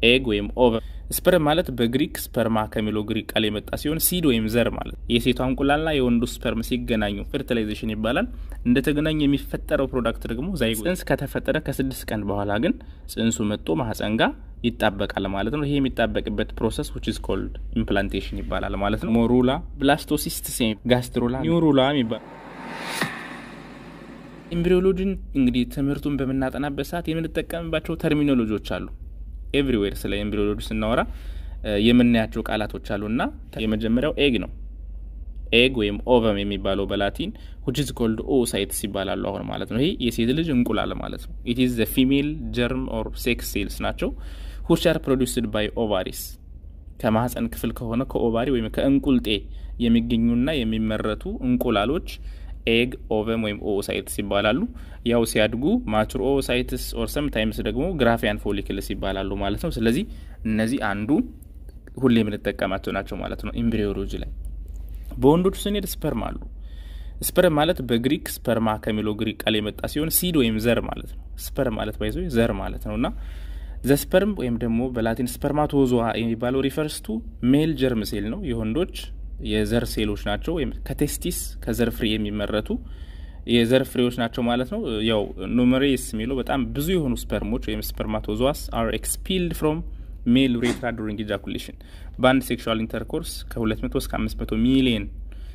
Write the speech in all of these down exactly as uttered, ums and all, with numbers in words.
ኤግ ወይም ኦቨም ስፐርም ማለት በግሪክ ስፐርማ ከሚለው ግሪክ ቃል የመጣ ሲሆን ሲድ ወይም ዘር ማለት የሴቷ እንቁላልና የወንዱ ስፐርም ሲገናኙ ፈርቲላይዜሽን ይባላል እንደተገናኙ የሚፈጠረው ፕሮዳክት ደግሞ ዛይጎት ጽንስ ከተፈጠረ ከስድስት ቀን በኋላ ግን ጽንሱ መጥቶ ማህፀን ጋር ይጣበቃል ማለት ነው ይሄ የሚጣበቅበት ፕሮሰስ which is called implantation ይባላል ማለት ነው ሞሩላ ብላስቶሲስት ሴም ጋስትሮላ ኒውሩላ ይባላል ኤምብሪዮሎጂን እንግዲህ ትምህርቱን በመናጠናበት ሰዓት የምንጠቀምባቸው ተርሚኖሎጂዎች አሉ everywhere ስለ ኤምብሪዮሎጂ ስናወራ የምናያቸው ቃላቶች አሉና የመጀመሪያው ኤግ ነው ኤግ ወይም ኦቨም የሚባለው በላቲን which is called oocytes ይባላል አሁን ማለት ነው ይሄ የሴት ልጅ እንቁላል ማለት ነው it is the female germ or sex cells ናቸው which are produced by ovaries ከማህፀን ክፍል ከሆነ ከኦቫሪ ወይም ከእንቁልጤ የሚገኙና የሚመረቱ እንቁላሎች egg ovum ወይም oocytes ይባላሉ ያው ሲያድጉ mature oocytes or sometimes ደግሞ graphian follicles ይባላሉ ማለት ነው ስለዚህ እነዚህ አንዱ ሁሌ የምንጠቀማቸው ናቸው ማለት ነው ኤምብሪዮሎጂ ላይ በወንዶች ስንሄድ ስፐርም አሉ ስፐርም ማለት በግሪክ ስፐርማ ከሚለው ግሪክ ቃል የመጣ ሲሆን ሲድ ወይም ዘር ማለት ነው ስፐርም ማለት ባይዞ ዘር ማለት ነውና the sperm ወይም ደግሞ በላቲን ስፐርማቶዞአ የሚባለው refers to male germ cell ነው የወንዶች የዘር ሴሎች ናቸው ወይም ከቴስቲስ ከዘር ፍሬ የሚመረቱ የዘር ፍሬዎች ናቸው ማለት ነው ያው ኑመሬስ ሚለው በጣም ብዙ የሆኑ ስፐርሞች ወይም ስፐርማቶዞአስ are expelled from male urethra during ejaculation በአንድ ሴክሹዋል ኢንተርኮርስ ከ200 እስከ አምስት መቶ ሚሊዮን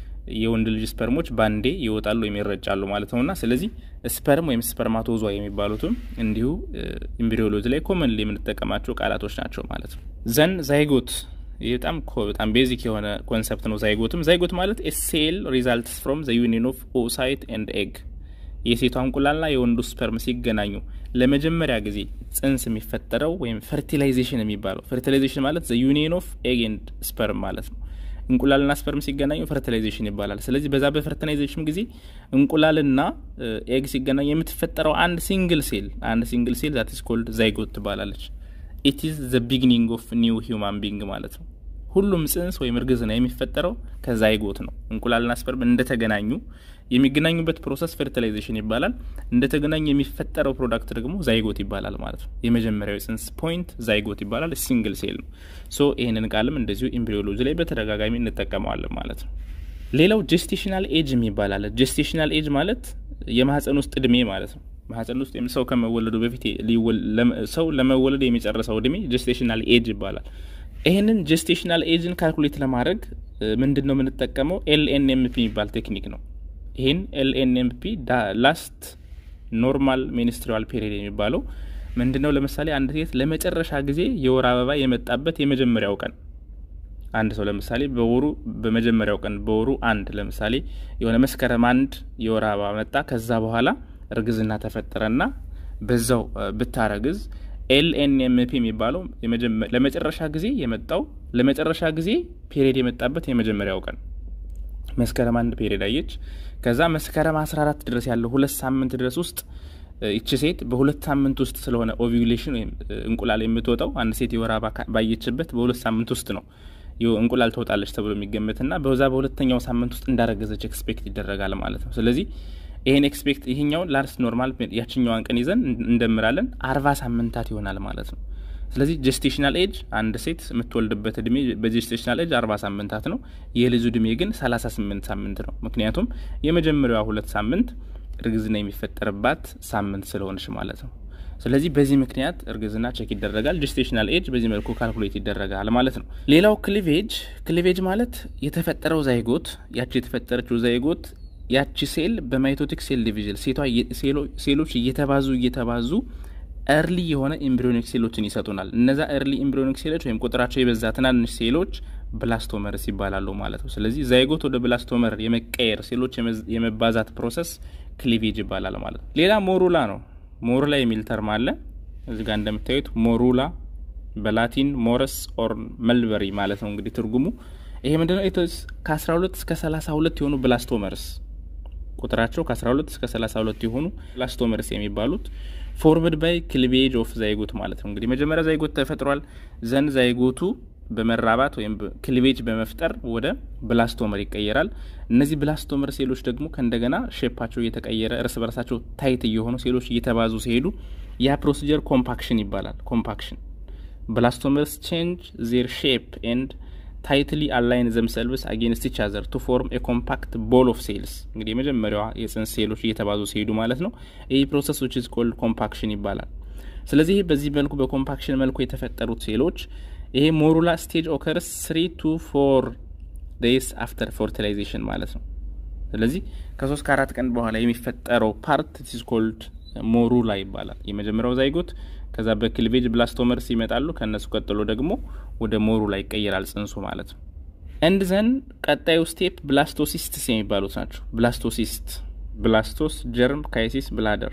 የወንድ ልጅ ስፐርሞች ባንዴ ይወጣሉ ወይም ይረጫሉ ማለት ነውና ስለዚህ ስፐርም ወይም ስፐርማቶዞአ የሚባሉትም እንዲሁ ኤምብሪዮሎጂ ላይ ኮመንሊ የምንጠቀማቸው ቃላቶች ናቸው ማለት ነው ዘን ዛይጎት በጣም በጣም ቤዚክ የሆነ ኮንሰፕት ነው ዛይጎትም ዛይጎት ማለት a cell results from the union of oocyte and egg የሴቷ እንቁላልና የወንዱ ስፐርም ሲገናኙ ለመጀመሪያ ጊዜ ጽንስ የሚፈጠረው ወይም ፈርቲላይዜሽን የሚባለው ፈርቲላይዜሽን ማለት the union of egg and sperm ማለት ነው እንቁላልና ስፐርም ሲገናኙ ፈርቲላይዜሽን ይባላል ስለዚህ በዛ በፈርቲላይዜሽን ጊዜ እንቁላልና ኤግ ሲገናኙ የምትፈጠረው አንድ ሲንግል ሴል አንድ ሲንግል ሴል that is called zygote ትባላለች it is the beginning of new human being ማለት ነው ሁሉም ጽንስ ወይ ምርግዝና የሚፈጠረው ከዛይጎት ነው እንቁላልና ስፐርም እንደተገናኙ የሚገናኙበት ፕሮሰስ ፈርቲላይዜሽን ይባላል እንደተገናኙ የሚፈጠረው ፕሮዳክት ደግሞ ዛይጎት ይባላል ማለት ነው የመጀመሪያው ጽንስ ፖይንት ዛይጎት ይባላል ሲንግል ሴል ነው ሶ ይሄንን ቃልም እንደዚሁ ኤምብሪዮሎጂ ላይ በተደጋጋሚ እንጠቀመዋለን ማለት ነው ሌላው ጀስቴሽናል ኤጅ የሚባል አለ ጀስቴሽናል ኤጅ ማለት የማህፀን ውስጥ እድሜ ማለት ነው ማህፀን ውስጥ የምሰው ከመወለዱ በፊት ሰው ለመወለድ የሚጨርሰው እድሜ ጀስቴሽናል ኤጅ ይባላል ይሄንን ጀስቴሽናል ኤጅን ካልኩሌት ለማድረግ ምንድነው የምንጠቀመው ኤል ኤን ኤም ፒ የሚባል ቴክኒክ ነው ይሄን ኤል ኤን ኤም ፒ ላስት ኖርማል ሜንስትሩዋል ፔሪድ የሚባለው ምንድነው ለምሳሌ አንድ ሴት ለመጨረሻ ጊዜ የወር አበባ የመጣበት የመጀመሪያው ቀን አንድ ሰው ለምሳሌ በወሩ በመጀመሪያው ቀን በወሩ አንድ ለምሳሌ የሆነ መስከረም አንድ የወር አበባ መጣ ከዛ በኋላ እርግዝና ተፈጠረና በዛው ብታረግዝ ኤል ኤን ኤም ፒ የሚባለው ለመጨረሻ ጊዜ የመጣው ለመጨረሻ ጊዜ ፔሪድ የመጣበት የመጀመሪያው ቀን መስከረም አንድ ፔሪድ አየች ከዛ መስከረም አስራ አራት ድረስ ያለው ሁለት ሳምንት ድረስ ውስጥ እቺ ሴት በሁለት ሳምንት ውስጥ ስለሆነ ኦቪዩሌሽን ወይም እንቁላል የምትወጣው አንድ ሴት የወር አበባ ባየችበት በሁለት ሳምንት ውስጥ ነው እንቁላል ተወጣለች ተብሎ የሚገመትና በዛ በሁለተኛው ሳምንት ውስጥ እንዳረገዘች ኤክስፔክት ይደረጋል ማለት ነው ስለዚህ ይሄን ኤክስፔክት ይሄኛው ላስት ኖርማል ያችኛዋን ቀን ይዘን እንደምራለን አርባ ሳምንታት ይሆናል ማለት ነው ስለዚህ ጀስቴሽናል ኤጅ አንድ ሴት የምትወልድበት እድሜ በጀስቴሽናል ኤጅ አርባ ሳምንታት ነው የልጁ እድሜ ግን ሰላሳ ስምንት ሳምንት ነው ምክንያቱም የመጀመሪያው ሁለት ሳምንት እርግዝና የሚፈጠርባት ሳምንት ስለሆነች ማለት ነው ስለዚህ በዚህ ምክንያት እርግዝና ቼክ ይደረጋል ጀስቴሽናል ኤጅ በዚህ መልኩ ካልኩሌት ይደረጋል ማለት ነው ሌላው ክሊቬጅ ክሊቬጅ ማለት የተፈጠረው ዛይጎት ያቺ የተፈጠረችው ዛይጎት ያቺ ሴል በማይቶቲክ ሴል ዲቪዥን ሴቷ ሴሎች እየተባዙ እየተባዙ early የሆነ ኤምብሪዮኒክ ሴሎችን ይሰጡናል እነዛ early ኤምብሪዮኒክ ሴሎች ወይም ቁጥራቸው የበዛ ትናንሽ ሴሎች ብላስቶመርስ ይባላሉ ማለት ነው ስለዚህ ዛይጎት ወደ ብላስቶመር የመቀየር ሴሎች የመባዛት ፕሮሰስ ክሊቬጅ ይባላል ማለት ነው ሌላ ሞሩላ ነው ሞሩላ የሚል ተርም አለ እዚህ ጋር እንደምታዩት ሞሩላ በላቲን ሞረስ ኦር መልበሪ ማለት ነው እንግዲህ ትርጉሙ ይሄ ምንድነው ኢቶስ ከ12 እስከ ሰላሳ ሁለት የሆኑ ብላስቶመርስ ቁጥራቸው ከ12 እስከ ሰላሳ ሁለት የሆኑ ብላስቶመርስ የሚባሉት ፎርምድ ባይ ክሊቬጅ ኦፍ ዛይጎት ማለት ነው እንግዲህ መጀመሪያ ዛይጎት ተፈጥሯል ዘን ዛይጎቱ በመራባት ወይም ክሊቬጅ በመፍጠር ወደ ብላስቶመር ይቀየራል እነዚህ ብላስቶመር ሴሎች ደግሞ ከእንደገና ሼፓቸው እየተቀየረ እርስ በርሳቸው ታይት እየሆኑ ሴሎች እየተባዙ ሲሄዱ ያ ፕሮሲጀር ኮምፓክሽን ይባላል ኮምፓክሽን ብላስቶመርስ ቼንጅ ዜር ሼፕ ኤንድ tightly align themselves against each other to form a compact ball of cells እንግዲህ የመጀመሪያዋ የጽንስ ሴሎች እየተባዙ ሲሄዱ ማለት ነው ይሄ ፕሮሰስ which is called compaction ይባላል ስለዚህ በዚህ መልኩ በኮምፓክሽን መልኩ የተፈጠሩት ሴሎች ይሄ ሞሩላ stage occurs three to four days after fertilization ማለት ነው ስለዚህ ከ3 ከ4 ቀን በኋላ የሚፈጠረው ፓርት it is called ሞሩላ ይባላል የመጀመሪያው ዛይጎት ከዛ በክሊቬጅ ብላስቶመርስ ይመጣሉ ከነሱ ቀጥሎ ደግሞ ወደ ሞሩላ ይቀየራል ጽንሱ ማለት ነው and then ቀጣዩ ስቴፕ ብላስቶሲስት የሚባሉት ናቸው ብላስቶሲስት ብላስቶስ ጀርም ካይሲስ ብላደር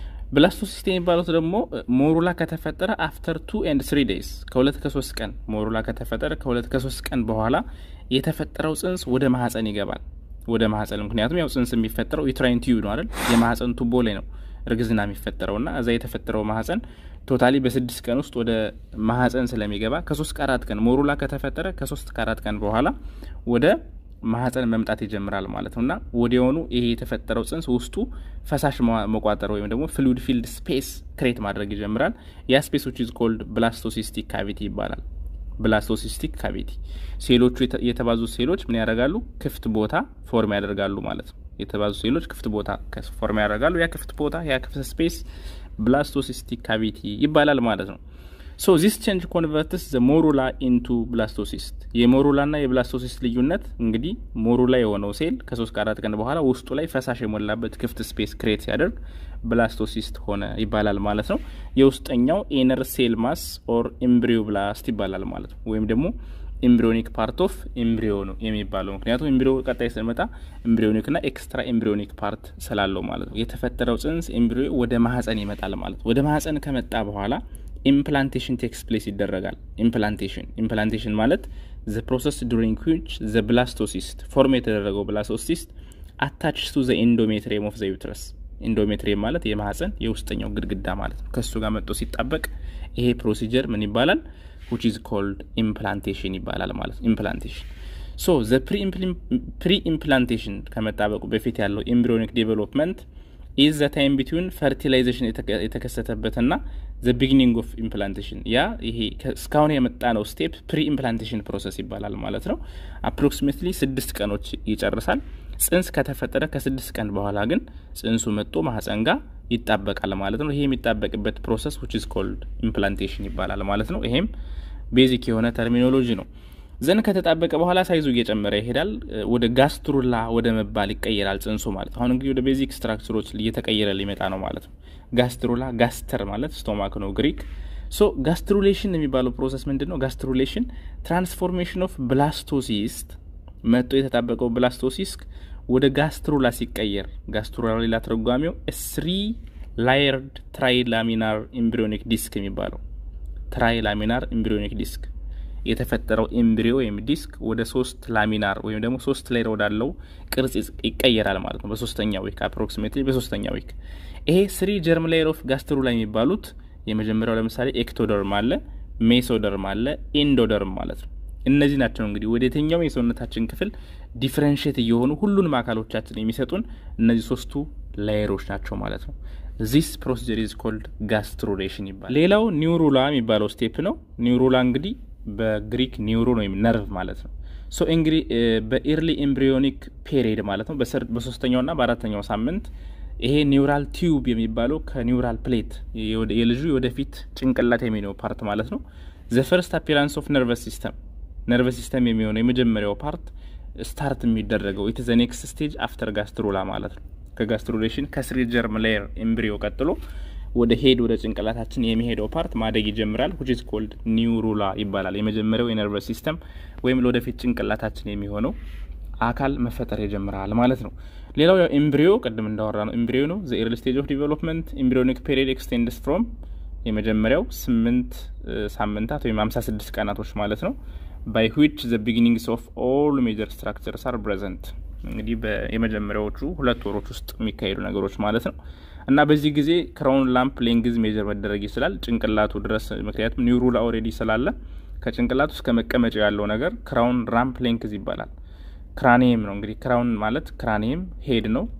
ብላስቶሲስት የሚባሉት ደግሞ ሞሩላ ከተፈጠረ after two and three days ከሁለት ከ3 ቀን ሞሩላ ከተፈጠረ ከሁለት ከ3 ቀን በኋላ የተፈጠረው ጽንስ ወደ ማህፀን ይገባል ወደ ማህፀን ምክንያቱም ያው ጽንስ የሚፈጠረው ዩትራይን ቲዩብ ነው አይደል የማህፀን ቱቦ ላይ ነው እርግዝና የሚፈጠረውና እዛ የተፈጠረው ማህፀን ቶታሊ በ6 ቀን ውስጥ ወደ ማህፀን ስለሚገባ ከ3 ከ4 ቀን ሞሩላ ከተፈጠረ ከ3 ከ4 ቀን በኋላ ወደ ማህፀን መምጣት ይጀምራል ማለት ነውና ወዲያውኑ ይሄ የተፈጠረው ጽንስ ውስጡ ፈሳሽ መቋጠር ወይም ደግሞ ፍሉይድ ፊልድ ስፔስ ክሬት ማድረግ ይጀምራል ያ ስፔስ which is called blastocystic cavity ይባላል ብላስቶሲስቲክ ካቪቲ ሴሎቹ የተባዙ ሴሎች ምን ያደርጋሉ ክፍት ቦታ ፎርም ያደርጋሉ ማለት ነው የተባዙ ሴሎች ክፍት ቦታ ፎርም ያደርጋሉ ያ ክፍት ቦታ ያ ክፍት ስፔስ blastocystic cavity ይባላል ማለት ነው so this change converts the morula into blastocyst የሞሩላ እና የብላስቶሲስት ልዩነት እንግዲህ ሞሩላ የሆነው ሴል ከ3 ከ4 ቀን በኋላ ውስጡ ላይ ፈሳሽ የሞላበት ክፍት ስፔስ ክሬት ያደርግ ብላስቶሲስት ሆነ ይባላል ማለት ነው የውስጠኛው ኢነር ሴል ማስ ኦር ኤምብሪዮብላስት ይባላል ማለት ነው ወይም ደግሞ ኤምብሪዮኒክ ፓርት ኦፍ ኤምብሪዮ ነው የሚባለው ምክንያቱም ኤምብሪዮ ቀጣይ ስለመጣ ኤምብሪዮኒክ እና ኤክስትራ ኤምብሪዮኒክ ፓርት ስላለው ማለት ነው የተፈጠረው ጽንስ ኤምብሪዮ ወደ ማህፀን ይመጣል ማለት ወደ ማህፀን ከመጣ በኋላ implantation takes place ይደረጋል implantation implantation ማለት the process during which the blastocyst form የተደረገው blastocyst attached to the endometrium of the uterus endometrium ማለት የማህፀን የውስጠኛው ግድግዳ ማለት ነው ከሱ ጋር መጥቶ ሲጣበቅ ይሄ ፕሮሲጀር ምን ይባላል which is called implantation ይባላል ማለት implantation so the pre pre implantation ከመጣበቁ በፊት ያለው embryonic development is the time between fertilization የተከሰተበትና the beginning of implantation ያ ይሄ እስካሁን የመጣ ነው ስቴፕ pre implantation process ይባላል ማለት ነው approximately ስድስት ቀኖች ይጨርሳል ጽንስ ከተፈጠረ ከ6 ቀን በኋላ ግን ጽንሱ መጥቶ ማህፀን ጋር ይጣበቃል ማለት ነው ይሄ የሚጣበቅበት process which is called implantation ይባላል ማለት ነው ይሄም ቤዚክ የሆነ ተርሚኖሎጂ ነው ዘን ከተጣበቀ በኋላ ሳይዙ እየጨመረ ይሄዳል ወደ ጋስትሩላ ወደ መባል ይቀየራል ጽንሱ ማለት አሁን እንግዲህ ወደ ቤዚክ ስትራክቸሮች እየተቀየረ ሊመጣ ነው ማለት ነው ጋስትሩላ ጋስተር ማለት ስቶማክ ነው ግሪክ ሶ ጋስትሩሌሽን የሚባለው ፕሮሰስ ምንድነው ጋስትሩሌሽን ትራንስፎርሜሽን ኦፍ ብላስቶሲስት መጥቶ የተጣበቀው ብላስቶሲስት ወደ ጋስትሩላ ሲቀየር ጋስትሩላ ሌላ ተረጓሚው three layered trilaminar embryonic disc የሚባለው trilaminar embryonic disc የተፈጠረው ኤምብሪዮ ወይም ዲስክ ወደ ሶስት ላሚናር ወይም ደግሞ ሶስት ሌየር ወዳለው ቅርጽ ይቀየራል ማለት ነው በሶስተኛው ዊክ approximately በሶስተኛው ዊክ ይሄ three germ layer of gastrula የሚባሉት የመጀመሪያው ለምሳሌ ኤክቶደርም አለ ሜሶደርም አለ ኢንዶደርም ማለት ነው እነዚህ ናቸው እንግዲህ ወደተኛው የሰውነታችን ክፍል ዲፈረንሺየት እየሆኑ ሁሉንም አካሎቻችን የሚሰጡን እነዚህ ሶስቱ ላየሮች ናቸው ማለት ነው this procedure is called gastrulation ይባላል ሌላው ኒውሩላ የሚባለው ስቴፕ ነው ኒውሩላ እንግዲህ በግሪክ ኒውሮ ነው ነርቭ ማለት ነው ሶ እንግዲህ በኤርሊ ኤምብሪዮኒክ ፔሪድ ማለት ነው በሶስተኛውና በአራተኛው ሳምንት ይሄ ኒውራል ቲዩብ የሚባለው ከኒውራል ፕሌት የልጁ ወደፊት ጭንቅላት የሚኖር ፓርት ማለት ነው the first appearance of nervous system nervous system የሚሆነው የመጀመሪያው ፓርት ስታርት የሚደረገው it is the next stage after gastrula ማለት ነው ከጋስትሩሌሽን ከስሪ ጀርም ሌየር ኤምብሪዮ ቀጥሎ ወደ ሄድ ወደ ጭንቅላታችን የሚሄደው ፓርት ማደግ ይጀምራል which is called neurula ይባላል የመጀመሪያው የነርቨስ ሲስተም ወይም ለወደፊት ጭንቅላታችን የሚሆነው አካል መፈጠር ይጀምራል ማለት ነው ሌላው ያው ኤምብሪዮ ቀደም እንዳወራ ነው ኤምብሪዮ ነው the early stage of development embryonic period extends from የመጀመሪያው ስምንት ሳምንታት ወይም ሃምሳ ስድስት ቀናቶች ማለት ነው by which the beginnings of all major structures are present እንግዲህ በየመጀመሪያዎቹ ሁለት ወሮች ውስጥ የሚካሄዱ ነገሮች ማለት ነው እና በዚህ ጊዜ ክራውን ላምፕ ሌንግዝ ሜጀር መደረግ ይችላል ጭንቅላቱ ድረስ ምክንያቱም ኒውሩላ ኦሬዲ ስላለ ከጭንቅላቱ እስከ መቀመጫው ያለው ነገር ክራውን ላምፕ ሌንግዝ ይባላል ክራኒየም ነው እንግዲህ ክራውን ማለት ክራኒየም ሄድ ነው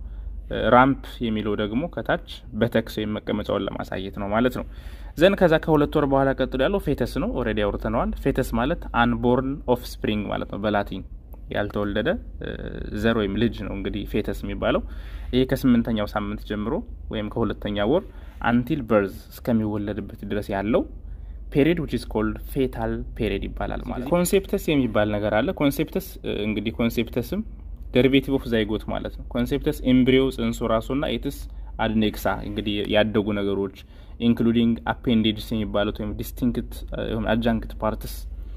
ራምፕ የሚለው ደግሞ ከታች በተክስ መቀመጫውን ለማሳየት ነው ማለት ነው። ዘን ከዛ ከሁለት ወር በኋላ ቀጥሎ ያለው ፌተስ ነው። ኦሬዲ አውርተናል። ፌተስ ማለት አንቦርን ኦፍስፕሪንግ ማለት ነው በላቲን ያልተወለደ ዘር ወይም ልጅ ነው እንግዲህ ፌተስ የሚባለው። ይሄ ከስምንተኛው ሳምንት ጀምሮ ወይም ከሁለተኛው ወር አንቲል በርዝ እስከሚወለድበት ድረስ ያለው ፔሪድ which is called fetal period ይባላል ማለት ነው። ኮንሴፕተስ የሚባል ነገር አለ። ኮንሴፕተስ እንግዲህ ኮንሴፕተስም ዴሪቬቲቭ ኦፍ ዛይጎት ማለት ነው። ኮንሴፕተስ ኤምብሪዮ ጽንሱ ራሱና ኢትስ አድኔክሳ እንግዲህ ያደጉ ነገሮች ኢንክሉዲንግ አፔንዴጅስ የሚባሉት ወይም ዲስቲንክት ወይም አድጃንክት ፓርትስ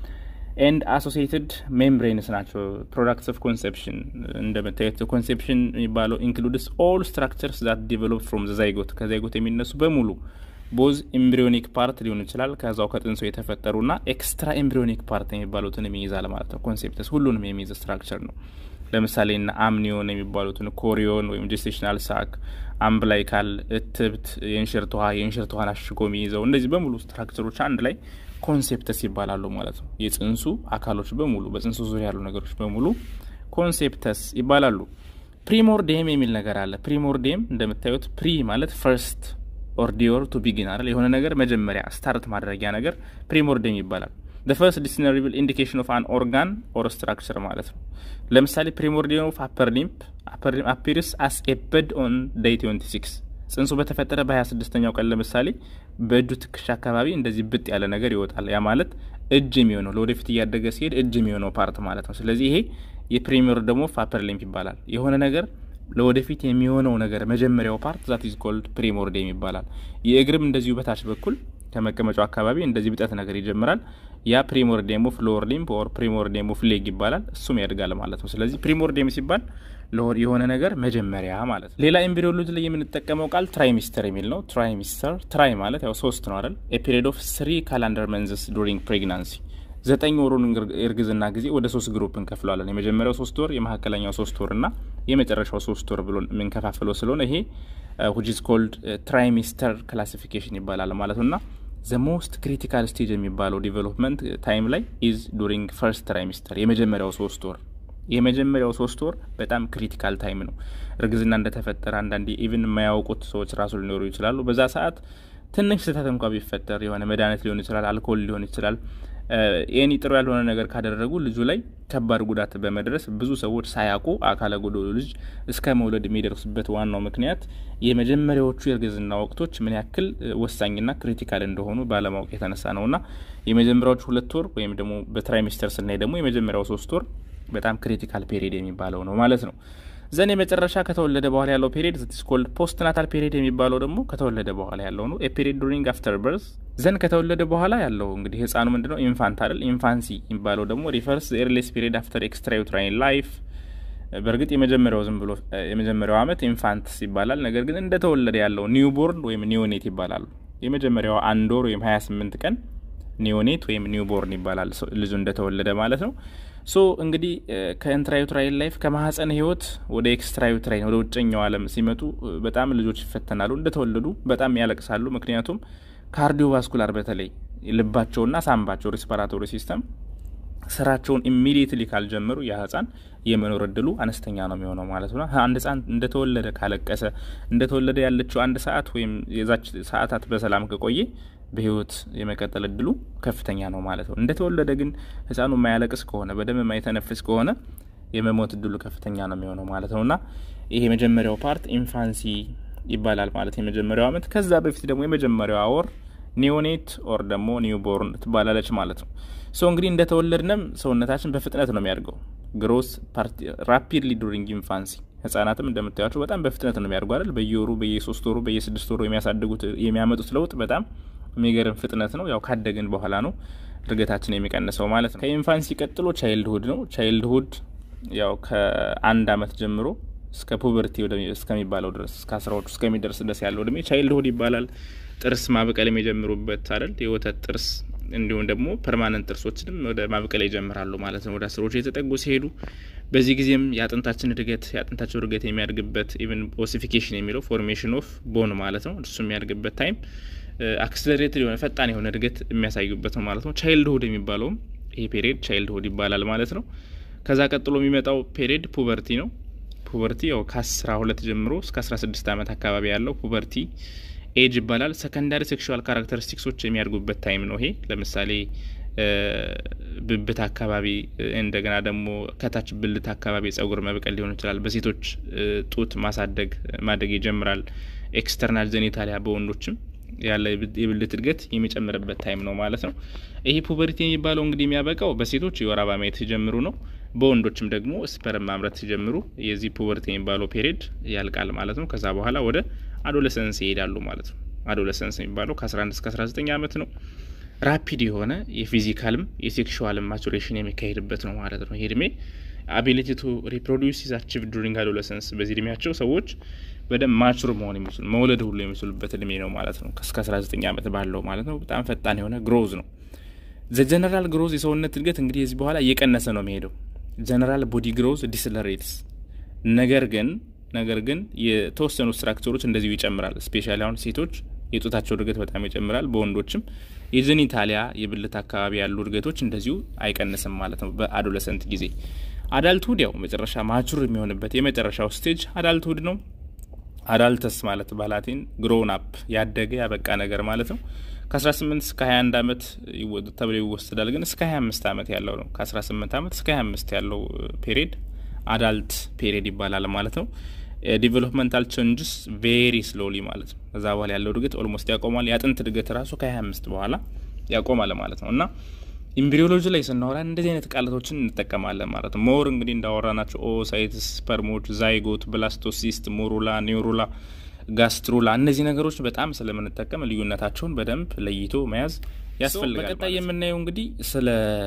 ኤንድ አሶሲኤትድ ሜምብሬንስ ናቸው ፕሮዳክትስ ኦፍ ኮንሴፕሽን። እንደምታዩት ኮንሴፕሽን የሚባለው ኢንክሉድስ ኦል ስትራክቸርስ ዛት ዲቨሎፕ ፍሮም ዘ ዛይጎት ከዛይጎት የሚነሱ በሙሉ ቦዝ ኤምብሪዮኒክ ፓርት ሊሆን ይችላል ከዛው ከጥንሶ የተፈጠሩና ኤክስትራ ኤምብሪዮኒክ ፓርት የሚባሉትን የሚይዛል ማለት ነው። ኮንሴፕተስ ሁሉንም የሚይዝ ስትራክቸር ነው። ለምሳሌ እና አምኒዮን የሚባሉትን ኮሪዮን ወይም ጀስቴሽናል ሳክ፣ አምብላይካል እትብት፣ የእንሽርት ውሃ የእንሽርት ውሃን አሽጎ የሚይዘው እነዚህ በሙሉ ስትራክቸሮች አንድ ላይ ኮንሴፕተስ ይባላሉ ማለት ነው። የጽንሱ አካሎች በሙሉ በጽንሱ ዙሪያ ያሉ ነገሮች በሙሉ ኮንሴፕተስ ይባላሉ። ፕሪሞርዲየም የሚል ነገር አለ። ፕሪሞርዲየም እንደምታዩት ፕሪ ማለት ፈርስት ኦርዲዮር ቱ ቢጊን አይደል? የሆነ ነገር መጀመሪያ ስታርት ማድረጊያ ነገር ፕሪሞርዲየም ይባላል። the first discernible indication of an organ or structure ማለት ነው። ለምሳሌ ፕሪሞርዲየም ኦፍ አፐር ሊምፕ አፐር ሊምፕ appears as a bud on day twenty-six ጽንሱ በተፈጠረ በ26ኛው ቀን ለምሳሌ በእጁ ትከሻ አካባቢ እንደዚህ ብጥ ያለ ነገር ይወጣል። ያ ማለት እጅ የሚሆነው ለወደፊት እያደገ ሲሄድ እጅ የሚሆነው ፓርት ማለት ነው። ስለዚህ ይሄ የፕሪሞርዲየም ኦፍ አፐር ሊምፕ ይባላል። የሆነ ነገር ለወደፊት የሚሆነው ነገር መጀመሪያው ፓርት that is called ፕሪሞርዲየም ይባላል። የእግርም እንደዚሁ በታች በኩል ከመቀመጫው አካባቢ እንደዚህ ብጠት ነገር ይጀምራል። ያ ፕሪሞርዲየም ኦፍ ሎወር ሊምፕ ኦር ፕሪሞርዲየም ኦፍ ሌግ ይባላል። እሱም ያድጋል ማለት ነው። ስለዚህ ፕሪሞርዲየም ሲባል ሎወር የሆነ ነገር መጀመሪያ ማለት ነው። ሌላ ኤምብሪዮሎጂ ላይ የምንጠቀመው ቃል ትራይሚስተር የሚል ነው። ትራይሚስተር ትራይ ማለት ያው ሶስት ነው አይደል? a period of three calendar months during pregnancy ዘጠኝ ወሩን እርግዝና ጊዜ ወደ ሶስት ግሩፕ እንከፍለዋለን። የመጀመሪያው ሶስት ወር፣ የመካከለኛው ሶስት ወርና የመጨረሻው ሶስት ወር ብሎ ምን ከፋፈለው ስለሆነ ይሄ which is called trimester classification ይባላል ማለት ነውና the most critical stage የሚባለው ዲቨሎፕመንት ታይም ላይ is during first trimester የመጀመሪያው ሶስት ወር የመጀመሪያው ሶስት ወር በጣም ክሪቲካል ታይም ነው። እርግዝና እንደተፈጠረ አንዳንዴ ኢቭን የማያውቁት ሰዎች ራሱ ሊኖሩ ይችላሉ። በዛ ሰዓት ትንሽ ስህተት እንኳን ቢፈጠር የሆነ መድኃኒት ሊሆን ይችላል፣ አልኮል ሊሆን ይችላል፣ ኤኒ ጥሩ ያልሆነ ነገር ካደረጉ ልጁ ላይ ከባድ ጉዳት በመድረስ ብዙ ሰዎች ሳያውቁ አካለ ጎዶሎ ልጅ እስከ መውለድ የሚደርሱበት ዋናው ምክንያት የመጀመሪያዎቹ የእርግዝና ወቅቶች ምን ያክል ወሳኝና ክሪቲካል እንደሆኑ ባለማወቅ የተነሳ ነውና የመጀመሪያዎቹ ሁለት ወር ወይም ደግሞ በትራይሚስተር ስናይ ደግሞ የመጀመሪያው ሶስት ወር በጣም ክሪቲካል ፔሪድ የሚባለው ነው ማለት ነው። ዘን የመጨረሻ ከተወለደ በኋላ ያለው ፔሪድ that is called postnatal period የሚባለው ደግሞ ከተወለደ በኋላ ያለው ነው። a period during after birth ዘን ከተወለደ በኋላ ያለው እንግዲህ ህፃኑ ምንድነው ኢንፋንት አይደል? ኢንፋንሲ የሚባለው ደግሞ refers the earliest period after extrauterine life በርግጥ የመጀመሪያው ዝም ብሎ የመጀመሪያው አመት ኢንፋንት ይባላል። ነገር ግን እንደተወለደ ያለው ኒውቦርን ወይም ኒዮኔት ይባላል። የመጀመሪያው አንድ ወር ወይም ሀያ ስምንት ቀን ኒዮኔት ወይም ኒውቦርን ይባላል ልጁ እንደተወለደ ማለት ነው። ሶ እንግዲህ ከኢንትራዩትራይን ላይፍ ከማህፀን ህይወት ወደ ኤክስትራዩትራይን ወደ ውጭኛው ዓለም ሲመጡ በጣም ልጆች ይፈተናሉ። እንደተወለዱ በጣም ያለቅሳሉ። ምክንያቱም ካርዲዮቫስኩላር በተለይ ልባቸውና ሳምባቸው ሬስፒራቶሪ ሲስተም ስራቸውን ኢሚዲየትሊ ካልጀመሩ ያ ህፃን የመኖር እድሉ አነስተኛ ነው የሚሆነው ማለት ነው። አንድ ህፃን እንደተወለደ ካለቀሰ እንደተወለደ ያለችው አንድ ሰዓት ወይም የዛች ሰዓታት በሰላም ከቆየ በህይወት የመቀጠል እድሉ ከፍተኛ ነው ማለት ነው። እንደተወለደ ግን ህፃኑ የማያለቅስ ከሆነ በደም የማይተነፍስ ከሆነ የመሞት እድሉ ከፍተኛ ነው የሚሆነው ማለት ነውና ይሄ የመጀመሪያው ፓርት ኢንፋንሲ ይባላል ማለት የመጀመሪያው አመት። ከዛ በፊት ደግሞ የመጀመሪያው ወር ኒዮኔት ኦር ደግሞ ኒውቦርን ትባላለች ማለት ነው። ሶ እንግዲህ እንደተወለድንም ሰውነታችን በፍጥነት ነው የሚያድገው ግሮስ ራፒድሊ ዱሪንግ ኢንፋንሲ ህፃናትም እንደምታዩቸው በጣም በፍጥነት ነው የሚያድጉ አይደል? በየወሩ በየሶስት ወሩ በየስድስት ወሩ የሚያሳድጉት የሚያመጡት ለውጥ በጣም የሚገርም ፍጥነት ነው። ያው ካደግን በኋላ ነው እድገታችን የሚቀንሰው ማለት ነው። ከኢንፋንሲ ቀጥሎ ቻይልድሁድ ነው። ቻይልድሁድ ያው ከአንድ አመት ጀምሮ እስከ ፑበርቲ ወደ እስከሚባለው ድረስ እስከ አስራዎቹ እስከሚደርስ ድረስ ያለው እድሜ ቻይልድሁድ ይባላል። ጥርስ ማብቀል የሚጀምሩበት አይደል? የወተት ጥርስ እንዲሁም ደግሞ ፐርማነንት ጥርሶችንም ወደ ማብቀል ይጀምራሉ ማለት ነው። ወደ አስሮቹ የተጠጉ ሲሄዱ በዚህ ጊዜም ያጥንታችን እድገት ያጥንታቸው እድገት የሚያድግበት ኢቭን ኦሲፊኬሽን የሚለው ፎርሜሽን ኦፍ ቦን ማለት ነው። እሱ የሚያድግበት ታይም አክሰለሬትድ የሆነ ፈጣን የሆነ እድገት የሚያሳዩበት ነው ማለት ነው። ቻይልድሁድ የሚባለው ይሄ ፔሪድ ቻይልድሁድ ይባላል ማለት ነው። ከዛ ቀጥሎ የሚመጣው ፔሪድ ፑበርቲ ነው። ፑበርቲ ያው ከ12 ጀምሮ እስከ አስራ ስድስት አመት አካባቢ ያለው ፑበርቲ ኤጅ ይባላል። ሰከንዳሪ ሴክሹዋል ካራክተሪስቲክሶች የሚያድጉበት ታይም ነው ይሄ። ለምሳሌ ብብት አካባቢ እንደገና ደግሞ ከታች ብልት አካባቢ ጸጉር መብቀል ሊሆን ይችላል። በሴቶች ጡት ማሳደግ ማደግ ይጀምራል። ኤክስተርናል ጄኒታሊያ በወንዶችም ያለ የብልት እድገት የሚጨምርበት ታይም ነው ማለት ነው። ይሄ ፑበርቲ የሚባለው እንግዲህ የሚያበቃው በሴቶች የወር አበባ ማየት ሲጀምሩ ነው። በወንዶችም ደግሞ ስፐርም ማምረት ሲጀምሩ የዚህ ፑበርቲ የሚባለው ፔሪድ ያልቃል ማለት ነው። ከዛ በኋላ ወደ አዶለሰንስ ይሄዳሉ ማለት ነው። አዶለሰንስ የሚባለው ከ11 እስከ አስራ ዘጠኝ አመት ነው። ራፒድ የሆነ የፊዚካልም የሴክሹዋልም ማቹሬሽን የሚካሄድበት ነው ማለት ነው። ይሄ እድሜ አቢሊቲ ቱ ሪፕሮዲዩስ ኢዝ አቺቭድ ዱሪንግ አዶለሰንስ። በዚህ እድሜያቸው ሰዎች በደም ማቹር መሆን የሚችሉ መውለድ ሁሉ የሚችሉበት እድሜ ነው ማለት ነው። እስከ አስራ ዘጠኝ አመት ባለው ማለት ነው። በጣም ፈጣን የሆነ ግሮዝ ነው። ዘ ጀነራል ግሮዝ የሰውነት እድገት እንግዲህ እዚህ በኋላ እየቀነሰ ነው የሚሄደው። ጀነራል ቦዲ ግሮዝ ዲስለሬትስ። ነገር ግን ነገር ግን የተወሰኑ ስትራክቸሮች እንደዚሁ ይጨምራል። ስፔሻሊ አሁን ሴቶች የጡታቸው እድገት በጣም ይጨምራል። በወንዶችም የጄኒታሊያ የብልት አካባቢ ያሉ እድገቶች እንደዚሁ አይቀንስም ማለት ነው በአዶለሰንት ጊዜ። አዳልትሁድ ያው መጨረሻ ማቹር የሚሆንበት የመጨረሻው ስቴጅ አዳልትሁድ ነው። አዳልተስ ማለት ባላቲን ግሮውን አፕ ያደገ ያበቃ ነገር ማለት ነው። ከ18 እስከ ሃያ አንድ አመት ተብሎ ይወሰዳል። ግን እስከ ሃያ አምስት አመት ያለው ነው። ከ18 አመት እስከ ሃያ አምስት ያለው ፔሪድ አዳልት ፔሪድ ይባላል ማለት ነው። ዲቨሎፕመንታል ቼንጅስ ቬሪ ስሎሊ ማለት ነው። ከዛ በኋላ ያለው እድገት ኦልሞስት ያቆማል። ያጥንት እድገት ራሱ ከ25 በኋላ ያቆማል ማለት ነው። እና ኢምብሪዮሎጂ ላይ ስናወራ እንደዚህ አይነት ቃላቶችን እንጠቀማለን ማለት ነው። ሞር እንግዲህ እንዳወራናቸው ኦሳይትስ፣ ስፐርሞች፣ ዛይጎት፣ ብላስቶሲስት፣ ሞሩላ፣ ኒውሩላ፣ ጋስትሩላ እነዚህ ነገሮች በጣም ስለምንጠቀም ልዩነታቸውን በደንብ ለይቶ መያዝ ያስፈልጋል። በቀጣይ የምናየው እንግዲህ ስለ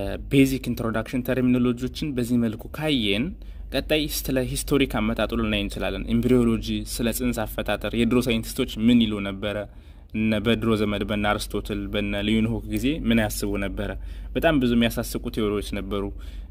ቤዚክ ኢንትሮዳክሽን ተርሚኖሎጂዎችን በዚህ መልኩ ካየን ቀጣይ ስለ ሂስቶሪክ አመጣጡ ልናይ እንችላለን። ኤምብሪዮሎጂ ስለ ጽንስ አፈጣጠር የድሮ ሳይንቲስቶች ምን ይሉ ነበረ፣ በድሮ ዘመድ በነ አርስቶትል በነ ሊዩንሆክ ጊዜ ምን ያስቡ ነበረ። በጣም ብዙ የሚያሳስቁ ቴዎሪዎች ነበሩ።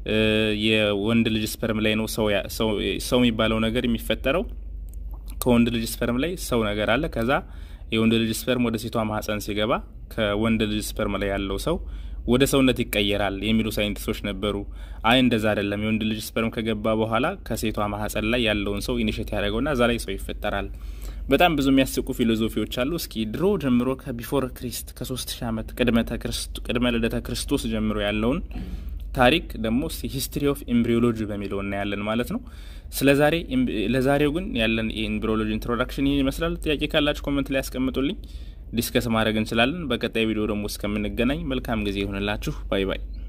የወንድ ልጅ ስፐርም ላይ ነው ሰው ሰው የሚባለው ነገር የሚፈጠረው። ከወንድ ልጅ ስፐርም ላይ ሰው ነገር አለ። ከዛ የወንድ ልጅ ስፐርም ወደ ሴቷ ማህፀን ሲገባ ከወንድ ልጅ ስፐርም ላይ ያለው ሰው ወደ ሰውነት ይቀየራል የሚሉ ሳይንቲስቶች ነበሩ። አይ እንደዛ አይደለም፣ የወንድ ልጅ ስፐርም ከገባ በኋላ ከሴቷ ማህፀን ላይ ያለውን ሰው ኢኒሼት ያደርገውና እዛ ላይ ሰው ይፈጠራል። በጣም ብዙ የሚያስቁ ፊሎሶፊዎች አሉ። እስኪ ድሮ ጀምሮ ከቢፎር ክሪስት ከ3000 አመት ቅድመ ተክርስቶስ ቅድመ ልደተ ክርስቶስ ጀምሮ ያለውን ታሪክ ደግሞ ሂስትሪ ኦፍ ኤምብሪዮሎጂ በሚለው እናያለን ማለት ነው። ስለዛሬ ለዛሬው ግን ያለን የኤምብሪዮሎጂ ኢንትሮዳክሽን ይሄን ይመስላል። ጥያቄ ካላችሁ ኮሜንት ላይ አስቀምጡልኝ፣ ዲስከስ ማድረግ እንችላለን። በቀጣይ ቪዲዮ ደግሞ እስከምንገናኝ መልካም ጊዜ ይሁንላችሁ። ባይ ባይ።